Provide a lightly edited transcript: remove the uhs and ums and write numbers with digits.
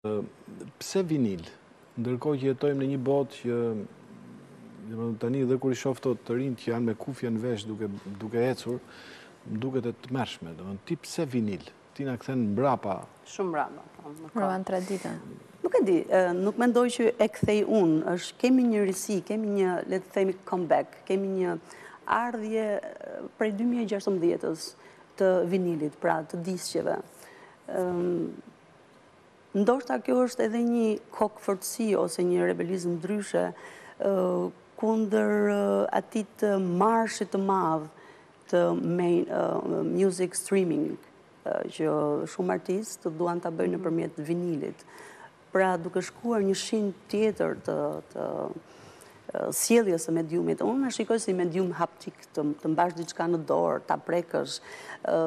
Pse vinil? Ndërkohë që jetojmë në një botë që tani dhe kur I shoh të rinj që janë me kufje në vesh duke ecur, më duket e tmerrshme. Ti pse vinil? Ti na kthen mbrapa. Shumë mbrapa. Roman tradita. Nuk e di, nuk mendoj që e kthej unë. Kemi një risi, kemi një, le të themi, comeback, kemi një ardhje prej 2016-ës të vinilit, pra të diskjeve. Ndoshta kjo është edhe një kokëfortësi ose një rebelizëm ndryshe kundër atit marshit të madh të music streaming që shumë artistë duan ta bëjnë nëpërmjet vinilit. Pra duke shkuar një shin tjetër të sjelljes së mediumit. Unë e shikoj si medium haptik, të mbash diçka në dorë, ta prekësh.